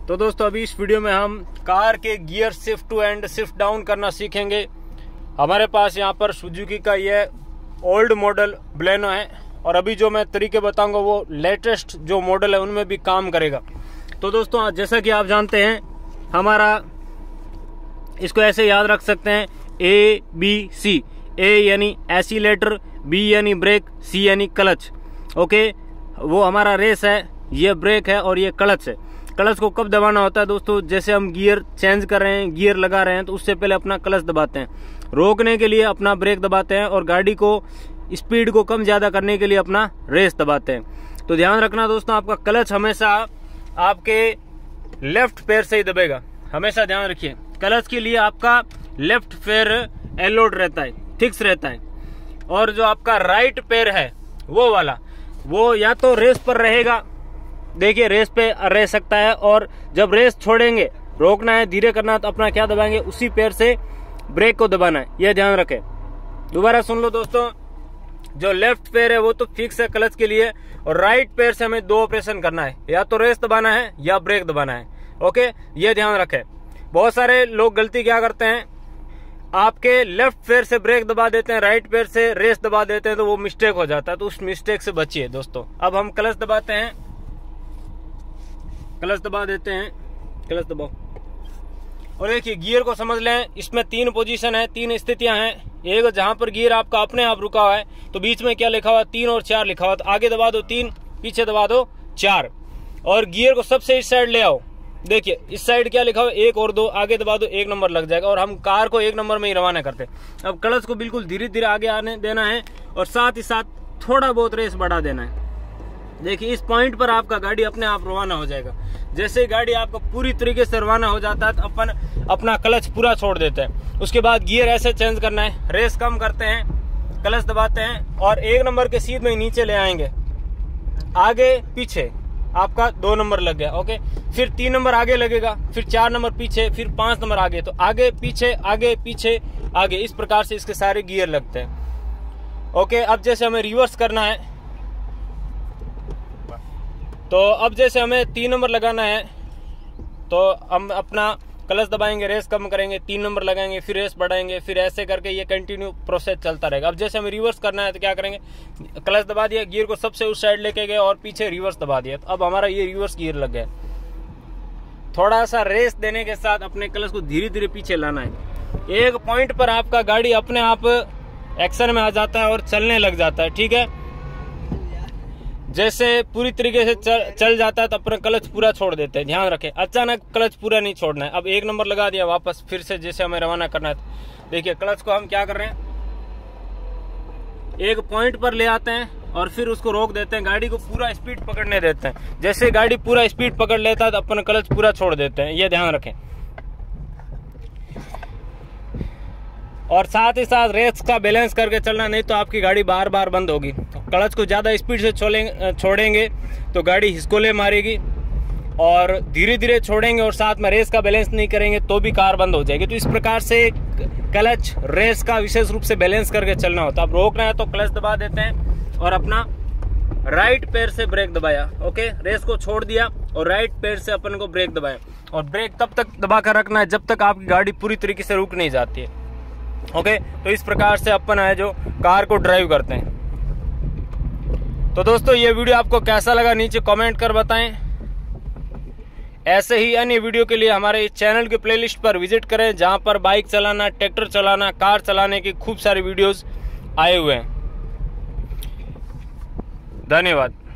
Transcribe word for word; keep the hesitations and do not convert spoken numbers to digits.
तो दोस्तों अभी इस वीडियो में हम कार के gear shift to and shift down करना सीखेंगे। हमारे पास यहाँ पर सुजुकी का ये ओल्ड मॉडल बलेनो है और अभी जो मैं तरीके बताऊंगा वो लेटेस्ट जो मॉडल है उनमें भी काम करेगा। तो दोस्तों जैसा कि आप जानते हैं हमारा इसको ऐसे याद रख सकते हैं ए बी सी। ए यानी एक्सीलेटर, बी यानी ब्रेक, सी यानी क्लच। ओके, वो हमारा रेस है, ये ब्रेक है और ये क्लच है। क्लच को कब दबाना होता है दोस्तों? जैसे हम गियर चेंज कर रहे हैं, गियर लगा रहे हैं तो उससे पहले अपना क्लच दबाते हैं, रोकने के लिए अपना ब्रेक दबाते हैं और गाड़ी को स्पीड को कम ज्यादा करने के लिए अपना रेस दबाते हैं। तो ध्यान रखना दोस्तों, आपका क्लच हमेशा आपके लेफ्ट पैर से ही दबेगा, हमेशा ध्यान रखिए। क्लच के लिए आपका लेफ्ट पैर एलोड रहता है, फिक्स रहता है, और जो आपका राइट पैर है वो वाला वो या तो रेस पर रहेगा, देखिए रेस पे रह सकता है, और जब रेस छोड़ेंगे, रोकना है, धीरे करना है तो अपना क्या दबाएंगे, उसी पैर से ब्रेक को दबाना है। यह ध्यान रखें। दोबारा सुन लो दोस्तों, जो लेफ्ट पैर है वो तो फिक्स है क्लच के लिए, और राइट पैर से हमें दो ऑपरेशन करना है, या तो रेस दबाना है या ब्रेक दबाना है। ओके, ये ध्यान रखें। बहुत सारे लोग गलती क्या करते हैं, आपके लेफ्ट पैर से ब्रेक दबा देते हैं, राइट पैर से रेस दबा देते हैं, तो वो मिस्टेक हो जाता है। तो उस मिस्टेक से बचिए दोस्तों। अब हम क्लच दबाते हैं, क्लच दबा देते हैं, क्लच दबाओ और देखिए गियर को समझ लें। इसमें तीन पोजीशन है, तीन स्थितियां हैं। एक जहां पर गियर आपका अपने आप रुका हुआ है तो बीच में क्या लिखा हुआ, तीन और चार लिखा हुआ, तो आगे दबा दो तीन, पीछे दबा दो चार, और गियर को सबसे इस साइड ले आओ। देखिए इस साइड क्या लिखा हुआ, एक और दो, आगे दबा दो, एक नंबर लग जाएगा, और हम कार को एक नंबर में ही रवाना करते हैं। अब क्लच को बिल्कुल धीरे धीरे आगे आने देना है और साथ ही साथ थोड़ा बहुत रेस बढ़ा देना है। देखिए इस पॉइंट पर आपका गाड़ी अपने आप रवाना हो जाएगा। जैसे ही गाड़ी आपका पूरी तरीके से रवाना हो जाता है तो अपन अपना क्लच पूरा छोड़ देते हैं। उसके बाद गियर ऐसे चेंज करना है, रेस कम करते हैं, क्लच दबाते हैं और एक नंबर के सीध में नीचे ले आएंगे, आगे पीछे आपका दो नंबर लग गया। ओके, फिर तीन नंबर आगे लगेगा, फिर चार नंबर पीछे, फिर पांच नंबर आगे, तो आगे पीछे आगे पीछे आगे, इस प्रकार से इसके सारे गियर लगते हैं। ओके, अब जैसे हमें रिवर्स करना है, तो अब जैसे हमें तीन नंबर लगाना है तो हम अपना क्लच दबाएंगे, रेस कम करेंगे, तीन नंबर लगाएंगे, फिर रेस बढ़ाएंगे, फिर ऐसे करके ये कंटिन्यू प्रोसेस चलता रहेगा। अब जैसे हमें रिवर्स करना है तो क्या करेंगे, क्लच दबा दिया, गियर को सबसे उस साइड लेके गए और पीछे रिवर्स दबा दिया, तो अब हमारा ये रिवर्स गियर लग गया। थोड़ा सा रेस देने के साथ अपने क्लच को धीरे धीरे पीछे लाना है। एक पॉइंट पर आपका गाड़ी अपने आप एक्शन में आ जाता है और चलने लग जाता है। ठीक है, जैसे पूरी तरीके से चल, चल जाता है तो अपना क्लच पूरा छोड़ देते हैं। ध्यान रखें, अचानक क्लच पूरा नहीं छोड़ना है। अब एक नंबर लगा दिया, वापस फिर से जैसे हमें रवाना करना है, देखिए क्लच को हम क्या कर रहे हैं, एक पॉइंट पर ले आते हैं और फिर उसको रोक देते हैं, गाड़ी को पूरा स्पीड पकड़ने देते हैं। जैसे गाड़ी पूरा स्पीड पकड़ लेता है तो अपना क्लच पूरा छोड़ देते हैं, ये ध्यान रखें। और साथ ही साथ रेस का बैलेंस करके चलना, नहीं तो आपकी गाड़ी बार बार बंद होगी। क्लच को ज़्यादा स्पीड से छोड़ेंगे छोड़ेंगे तो गाड़ी हिसकोले मारेगी, और धीरे धीरे छोड़ेंगे और साथ में रेस का बैलेंस नहीं करेंगे तो भी कार बंद हो जाएगी। तो इस प्रकार से क्लच रेस का विशेष रूप से बैलेंस करके चलना होता है। अब रोकना है तो क्लच दबा देते हैं और अपना राइट पैर से ब्रेक दबाया। ओके, रेस को छोड़ दिया और राइट पैर से अपन को ब्रेक दबाया, और ब्रेक तब तक दबा कर रखना है जब तक आपकी गाड़ी पूरी तरीके से रुक नहीं जाती है। ओके, तो इस प्रकार से अपन है जो कार को ड्राइव करते हैं। तो दोस्तों ये वीडियो आपको कैसा लगा नीचे कमेंट कर बताएं। ऐसे ही अन्य वीडियो के लिए हमारे इस चैनल के प्लेलिस्ट पर विजिट करें, जहां पर बाइक चलाना, ट्रैक्टर चलाना, कार चलाने की खूब सारी वीडियोस आए हुए हैं। धन्यवाद।